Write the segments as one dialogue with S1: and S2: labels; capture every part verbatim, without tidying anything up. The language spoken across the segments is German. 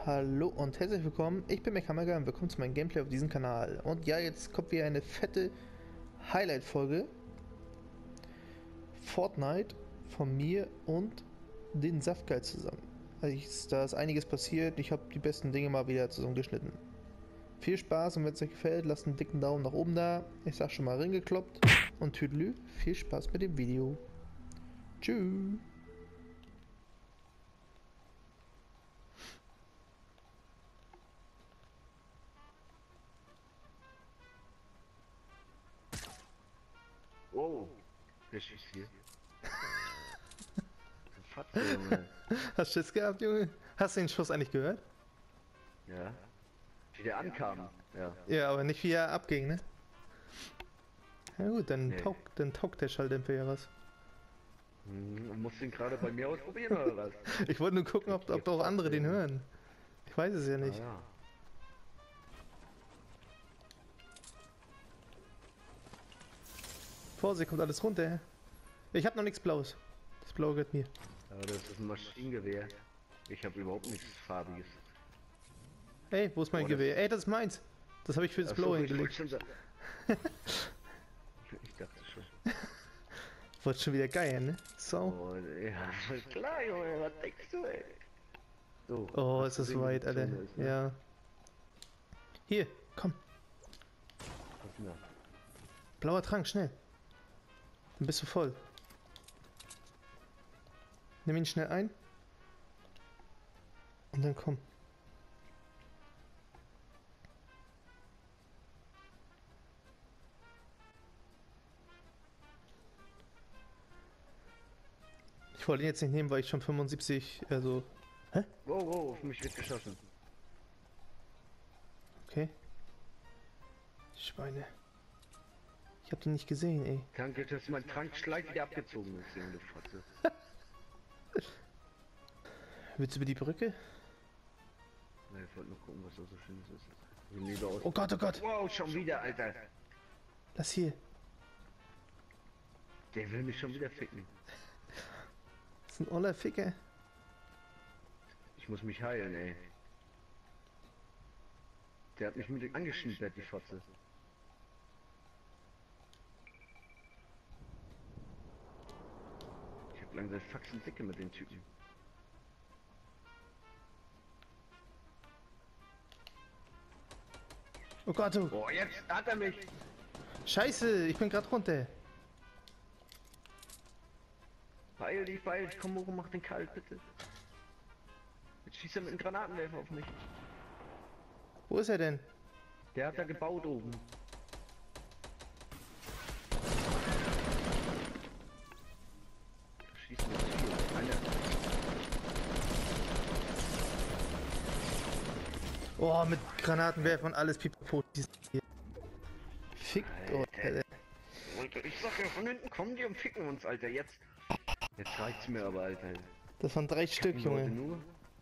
S1: Hallo und herzlich willkommen, ich bin Mechamaga und willkommen zu meinem Gameplay auf diesem Kanal. Und ja, jetzt kommt wieder eine fette Highlight-Folge. Fortnite von mir und den Saftgeil zusammen. Also ich, da ist einiges passiert, ich habe die besten Dinge mal wieder zusammengeschnitten. Viel Spaß und wenn es euch gefällt, lasst einen dicken Daumen nach oben da. Ich sag schon mal reingekloppt und Tüdelü, viel Spaß mit dem Video. Tschüss.
S2: Oh, richtig viel. Fatze, Junge.
S1: Hast du Schiss gehabt, Junge? Hast du den Schuss eigentlich gehört?
S2: Ja. Wie der ankam, ja.
S1: Ja, aber nicht wie er abging, ne? Na gut, dann,
S2: Nee.
S1: taugt, dann taugt der Schalldämpfer ja was.
S2: Hm, musst du ihn gerade bei mir ausprobieren, oder was?
S1: Ich wollte nur gucken, ob, ob auch andere den hören. Ich weiß es ja
S2: Ah,
S1: nicht.
S2: ja.
S1: Vorsicht, kommt alles runter. Ich hab noch nichts Blaues. Das Blaue gehört mir.
S2: Aber das ist ein Maschinengewehr. Ich habe überhaupt nichts Farbiges.
S1: Ey, wo ist mein
S2: Oh, das-
S1: Gewehr? Ey, das ist meins. Das habe ich für das
S2: Ach so,
S1: Blaue
S2: ich wollte
S1: hingelegt.
S2: schon sagen. Ich dachte schon.
S1: Wollte schon wieder geil, ne? So.
S2: Oh, ja, klar, Junge, was denkst du, ey? So,
S1: Oh,
S2: hast
S1: ist
S2: du
S1: das
S2: gesehen, wie
S1: weit,
S2: die
S1: Alter.
S2: Zone ist, ne?
S1: Ja. Hier, komm.
S2: Was ist denn da?
S1: Blauer Trank, schnell. Dann bist du voll. Nimm ihn schnell ein. Und dann komm. Ich wollte ihn jetzt nicht nehmen, weil ich schon fünfundsiebzig, also... Hä?
S2: Wow, wow, auf mich wird geschossen.
S1: Okay. Schweine. Ich hab den nicht gesehen, ey.
S2: Danke, dass mein Trankschleif wieder abgezogen ist, Junge, du Fotze.
S1: Willst du über die Brücke?
S2: Na, ich wollte nur gucken, was da so schönes ist. Also lieber aus.
S1: Oh Gott, oh Gott.
S2: Wow, schon wieder, Alter.
S1: Lass hier.
S2: Der will mich schon wieder ficken.
S1: Das ist ein oller Ficker.
S2: Ich muss mich heilen, ey. Der hat mich mit angeschnippert, die Fotze. Ich hab langsam Faxen dicke mit den Typen.
S1: Oh Gott, oh.
S2: Boah, jetzt hat er mich.
S1: Scheiße, ich bin gerade runter.
S2: Beeil dich, beeil dich, komm hoch und mach den kalt, bitte. Jetzt schießt er mit einem Granatenwerfer auf mich.
S1: Wo ist er denn?
S2: Der hat da gebaut oben. Schießt mit viel. Einer.
S1: Oh, mit Granatenwerfer und alles pipapo. Fickt euch, Alter.
S2: Alter, ich sag ja, von hinten kommen die und ficken uns, Alter, jetzt. Jetzt reicht's mir aber, Alter.
S1: Das waren drei Stück,
S2: Leute
S1: Junge.
S2: nur.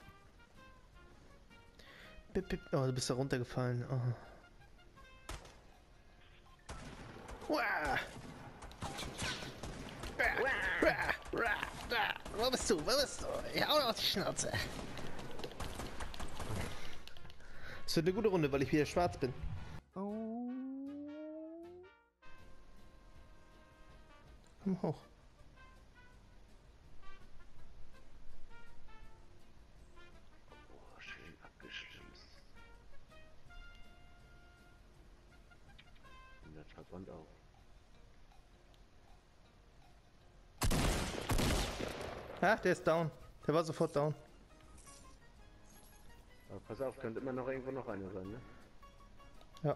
S1: Bip, bip. Oh, du bist da runtergefallen. Oh. Uah. Uah. Uah. Da. Wo bist du? Wo bist du? Ich hau dir auf die Schnauze. Das wird eine gute Runde, weil ich wieder schwarz bin. Oh. Komm hoch.
S2: Oh, schön abgestimmt. Und der Verband auch.
S1: Ah, der ist down. Der war sofort down.
S2: Aber pass auf, könnte immer noch irgendwo noch einer sein, ne?
S1: Ja.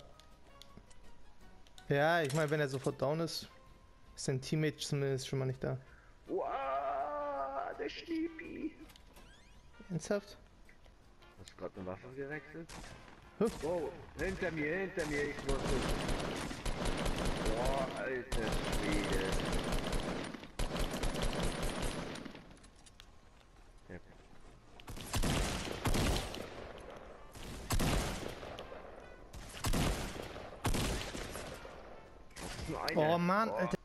S1: Ja, ich meine, wenn er sofort down ist, ist sein Teammate zumindest schon mal nicht da.
S2: Wow, der Schniepi.
S1: Ernsthaft?
S2: Hast du gerade eine Waffe gewechselt?
S1: Huh.
S2: Wow, hinter mir, hinter mir, ich muss es. Boah, alter Schwede. Ja. Das ist nur einer.
S1: Oh Mann,
S2: Boah.
S1: Alter.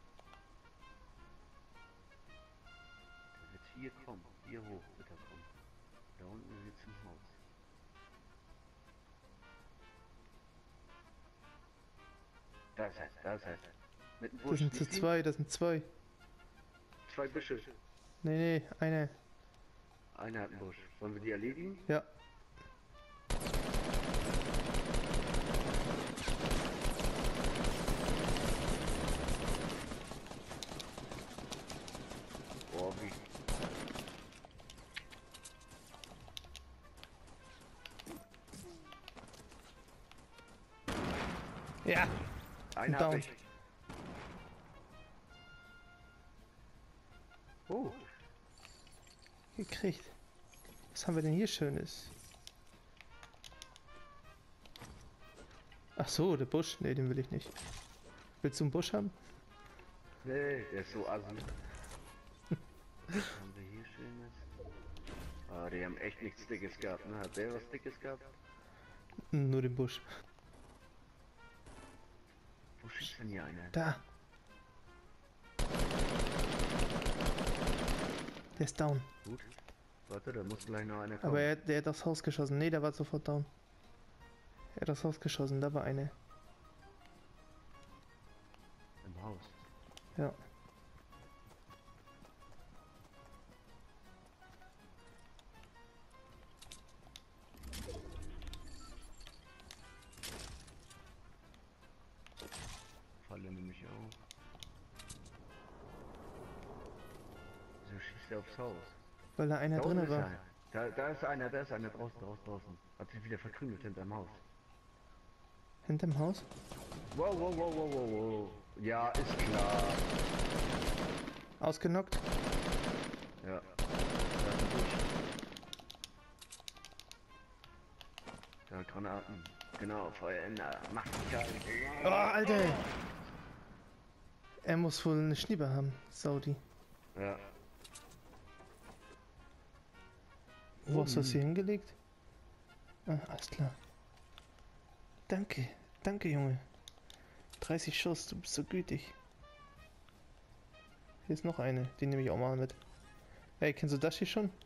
S2: Der wird hier kommen, hier hoch, bitte kommen. Da unten sitzt im Haus. Da ist er, da ist er. Mit dem
S1: Das
S2: Busch.
S1: sind zu
S2: Siehst du ihn?
S1: zwei, das sind zwei.
S2: Zwei Büsche.
S1: Nee, nee, eine.
S2: Einer hat einen Busch. Wollen wir die erledigen?
S1: Ja.
S2: Boah, wie.
S1: Ja.
S2: Einen
S1: Down.
S2: hab ich. Oh,
S1: Gekriegt. Was haben wir denn hier Schönes? Ach so, der Busch. Nee, den will ich nicht. Willst du einen Busch haben?
S2: nee, der ist so assi. Was haben wir hier Schönes? Ah, die haben echt nichts Dickes gehabt, ne? Hat der was Dickes gehabt?
S1: Nur den Busch.
S2: Wo schießt denn hier einer?
S1: Da. Der ist down.
S2: Gut. Warte, da muss gleich noch einer kommen.
S1: Aber er, der hat aufs Haus geschossen. Nee, der war sofort down. Er hat aufs Haus geschossen, da war eine.
S2: Im Haus.
S1: Ja.
S2: Falle nämlich auf. Wieso schießt er aufs Haus?
S1: Weil da einer
S2: Da unten
S1: drin
S2: ist
S1: war.
S2: einer. Da, da ist einer, da ist einer draußen, draußen, draußen. Hat sich wieder verkrümelt hinterm Haus.
S1: Hinterm Haus?
S2: Wow, wow, wow, wow, wow, wow. Ja, ist klar.
S1: Ausgenockt?
S2: Ja. Da ist ein Busch. Da, Granaten. Genau, Feuerender. Macht die kalt.
S1: Oh, Alter! Er muss wohl eine Schnieber haben, Saudi.
S2: Ja.
S1: Wo hast du das hier hingelegt? Ah, alles klar. Danke, danke, Junge. dreißig Schuss, du bist so gütig. Hier ist noch eine, die nehme ich auch mal mit. Hey, kennst du das hier schon?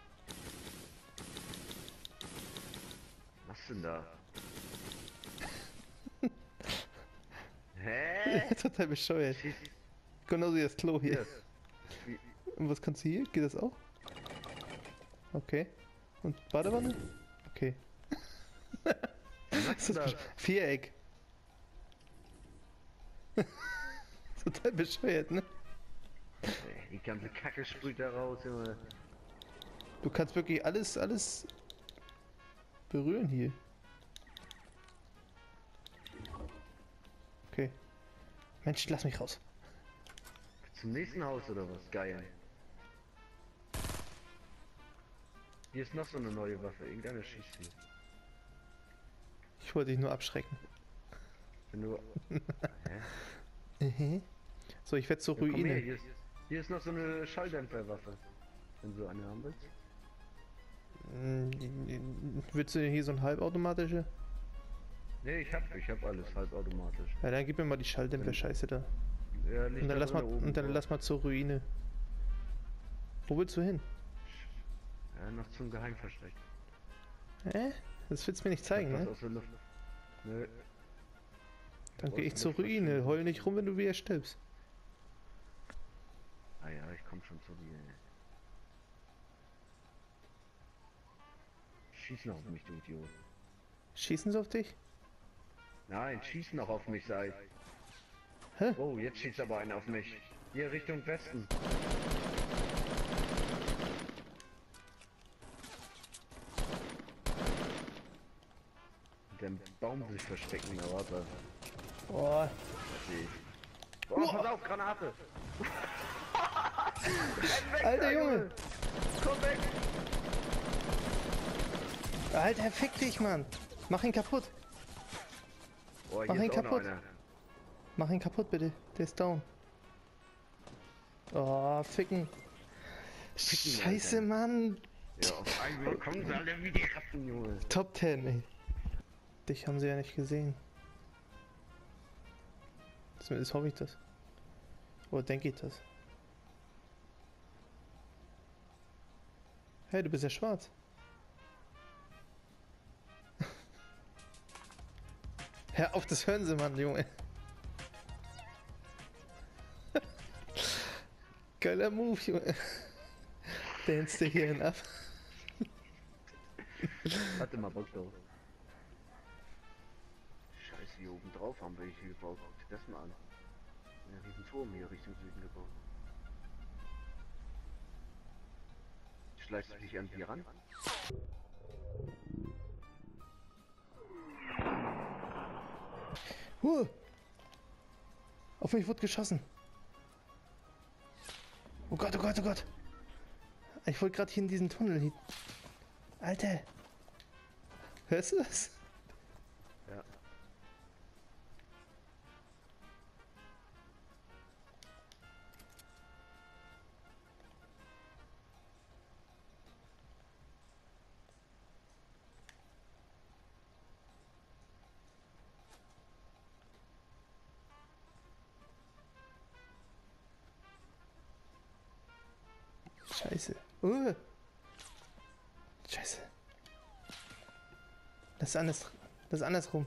S2: Was denn da? Hä?
S1: Total bescheuert.
S2: Schieß.
S1: Genauso wie das Klo hier.
S2: Hier. Wie-
S1: Und was kannst du hier? Geht das auch? Okay. Und Badewanne? Okay.
S2: Was
S1: Das
S2: ist
S1: ist
S2: das?
S1: besch- Viereck. Total bescheuert, ne?
S2: Ey, die ganze Kacke sprüht da raus, Junge.
S1: Du kannst wirklich alles, alles berühren hier. Okay. Mensch, lass mich raus.
S2: Zum nächsten Haus oder was? Geil. Hier ist noch so eine neue Waffe. Irgendeiner schießt hier.
S1: Ich wollte dich nur abschrecken.
S2: Wenn du. Hä?
S1: Mhm. So, ich werde zur
S2: Ja, komm her,
S1: Ruine.
S2: hier, ist, hier ist noch so eine Schalldämpferwaffe. Wenn du eine haben willst.
S1: Mm, Willst du hier so ein halbautomatische?
S2: Nee, ich hab, ich hab alles halbautomatisch.
S1: Ja, dann gib mir mal die Schalldämpfer-Scheiße da.
S2: Ja, liegt
S1: Und dann,
S2: da
S1: lass mal,
S2: drin oben
S1: und dann
S2: drauf.
S1: lass mal zur Ruine. Wo willst du hin?
S2: Ja, noch zum Geheimversteck.
S1: Hä? Das willst du mir nicht zeigen,
S2: Was
S1: ne?
S2: aus der Luft. Nö.
S1: Dann
S2: Aus
S1: geh ich
S2: der
S1: zur
S2: Luft
S1: Ruine.
S2: verschwinden.
S1: Heul nicht rum, wenn du wieder stirbst.
S2: Ah ja, ich komm schon zu dir. Schieß noch auf mich, du Idiot.
S1: Schießen sie auf dich?
S2: Nein, schieß noch auf mich, sei.
S1: Hä?
S2: Oh, jetzt schießt aber einer auf mich. Hier Richtung Westen. Den Baum sich verstecken, aber warte.
S1: Boah.
S2: Okay. Oh, pass auf, Granate! Renn weg,
S1: Alter
S2: da,
S1: Junge!
S2: Komm weg!
S1: Alter, fick dich, Mann! Mach ihn kaputt!
S2: Oh,
S1: Mach
S2: hier
S1: ihn
S2: ist auch noch
S1: kaputt.
S2: einer.
S1: Mach ihn kaputt, bitte. Der ist down. Oh, ficken.
S2: Ficken,
S1: Scheiße,
S2: Alter.
S1: Mann!
S2: Ja, auf einmal kommen sie alle wie die Ratten, Junge.
S1: Top zehn, ey. Dich haben sie ja nicht gesehen. Zumindest hoffe ich das. Oder denke ich das. Hey, du bist ja schwarz. Hör auf, das hören sie, Mann, Junge. Geiler Move, Junge. Dance dir hierhin ab.
S2: Warte mal, Bock drauf. Scheiße, hier oben drauf haben wir hier gebaut. Guck dir das mal an. Ein riesen Turm hier Richtung Süden gebaut. Schleichst du dich an die ran?
S1: Huh. Auf mich wurde geschossen. Oh Gott, oh Gott, oh Gott. Ich wollte gerade hier in diesen Tunnel hin. Alter. Hörst du das?
S2: Ja.
S1: Scheiße. Uh. Scheiße. Das ist anders. Das ist andersrum.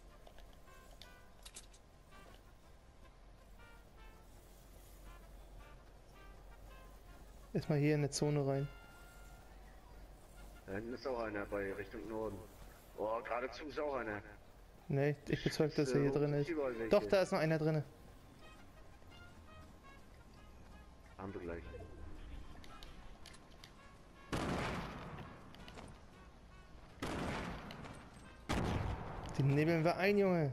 S1: Erstmal hier in eine Zone rein.
S2: Da hinten ist auch einer bei Richtung Norden. Oh, geradezu ist auch einer.
S1: Ne, ich bezweifle, dass er hier
S2: Scheiße,
S1: drin
S2: wo
S1: ist.
S2: sind überall welche?
S1: Doch, da ist noch einer drin.
S2: Haben wir gleich.
S1: Den nebeln wir ein, Junge.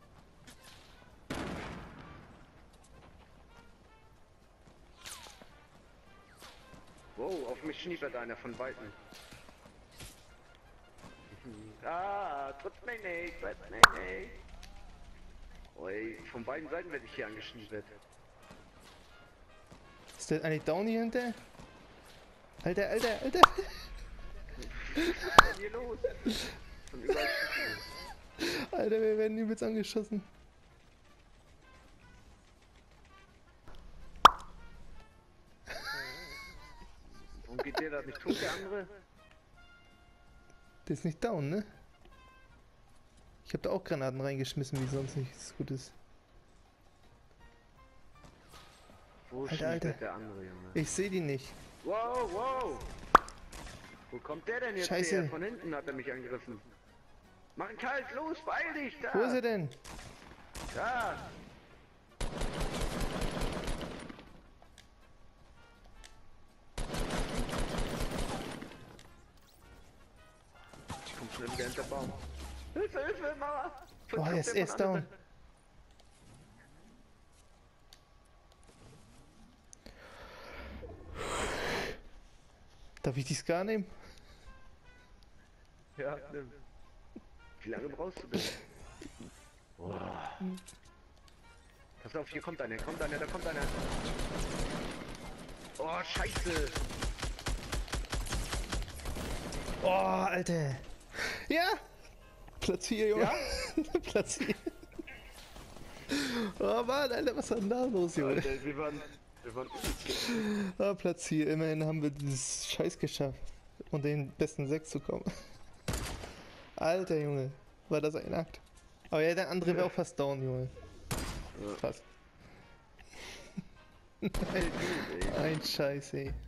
S2: Wow, auf mich schniepert einer von Weitem. Ah, trifft mich nicht, trifft mich nicht. Oi, von beiden Seiten werde ich hier angeschniepert.
S1: Ist der eigentlich down hier hinter? Alter, Alter, Alter.
S2: Was ist denn hier los? Von überall schießen.
S1: Alter, wir werden übelst angeschossen.
S2: Warum geht der da nicht tot, der andere?
S1: Der ist nicht down, ne? Ich habe da auch Granaten reingeschmissen, wie sonst nichts Gutes.
S2: Wo
S1: Alter,
S2: schniepert
S1: Alter.
S2: der andere, Junge?
S1: Ich sehe die nicht.
S2: Wow, wow! Wo kommt der denn jetzt
S1: Scheiße.
S2: her? Von hinten hat er mich angegriffen. Mach ihn kalt, los, beeil dich, da!
S1: Wo ist er denn?
S2: Da! Ich komm schnell wieder hinter Baum. Hilfe, Hilfe, Mama!
S1: Oh, er ist, er ist down. Darf ich die Scar nehmen?
S2: Ja, nimm. Wie lange brauchst du denn? Boah. Pass auf, hier kommt einer, kommt einer, da kommt einer. Oh, scheiße!
S1: Oh, Alter. Ja! Platz hier, Junge.
S2: Ja?
S1: Platz hier. Oh Mann, Alter, was war denn da los, Junge?
S2: Alter, wir waren... Wir waren...
S1: Ah, Platz hier. Immerhin haben wir dieses Scheiß geschafft. Und den besten sechs zu kommen. Alter, Junge. War das ein Akt? Aber ja, der andere wäre auch fast down, Junge.
S2: Ja.
S1: Fast.
S2: Ey,
S1: Ein Scheiß, ey.